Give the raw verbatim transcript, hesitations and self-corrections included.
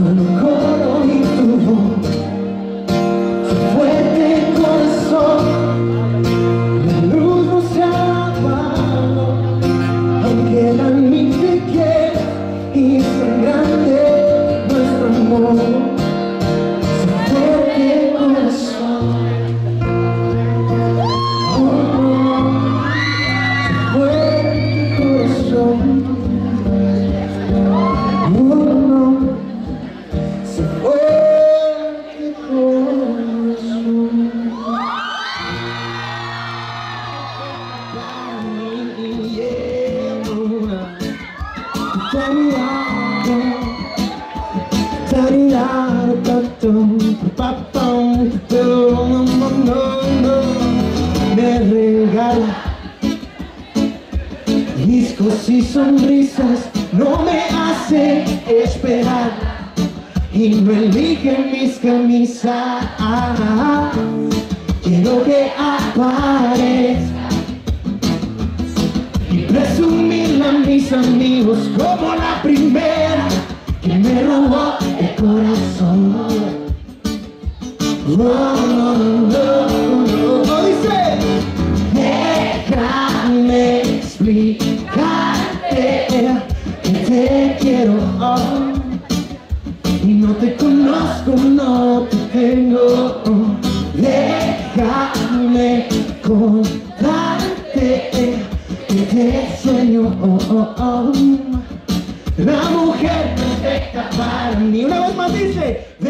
solo coro y tu voz, tu fuerte corazón. La luz no se apagó, aunque la mí te quiero, y es tan grande nuestro amor. Tu fuerte corazón, oh, tu fuerte corazón. Me regala discos y sonrisas, no me hace esperar y no elige mis camisas. Quiero que aparezca y presumirla a mis amigos como la primera que me robó el corazón. No, no, no, no, no, dice: déjame explicarte que te quiero, oh, y no te conozco, no te tengo. Déjame contarte que te sueño, oh, oh, oh. La mujer perfecta para mí. Una vez más dice: